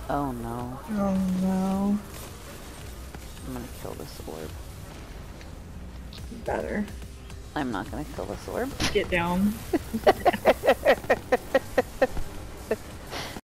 Oh no. Oh no. I'm gonna kill this orb. Better. I'm not gonna kill this orb. Get down.